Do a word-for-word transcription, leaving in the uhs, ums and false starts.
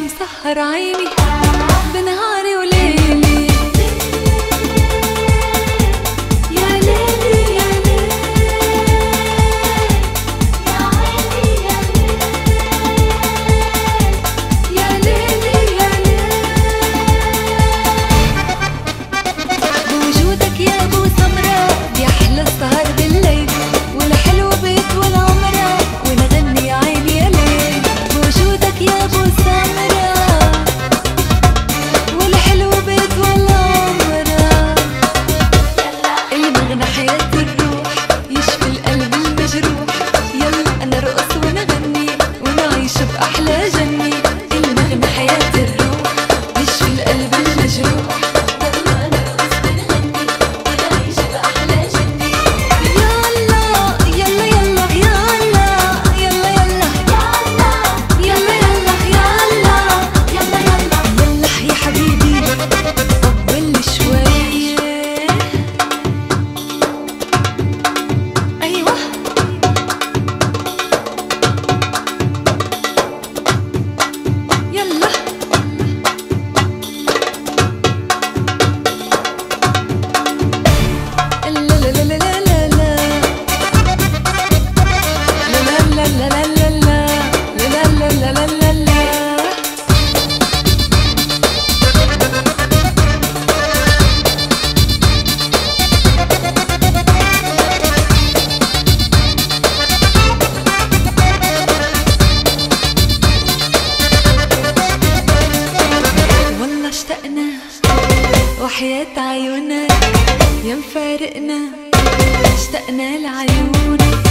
مسهر عيني بنهاري وليلي. يا ليلي يا ليلي يا عيني يا ليلي يا ليلي. بوجودك يا ابو سمراء بيحلى السهر بالليل، والحلو بيت والعمرة ونغني يا عيني يا ليل. بوجودك يا ابو سمراء والحلو بيت والعمرة، المغنى حياة الروح يشفي القلب المجروح. يلا نرقص ونغني ونعيش بأحلى جنة. المغنى حياة الروح يشفي القلب المجروح. يلا نرقص ونغني ونعيش بأحلى جنة. يلا يلا يلا يلا يلا يلا يلا يلا يلا يلا يلا يلا يا حبيبي طبل شوية. أيوة يلا لا لا لا لا لا لا لا لا لا لا لا لا لا لا لا لا. والله اشتقنا وحياة عيونك يا مفارقنا، اشتقنا لعيونك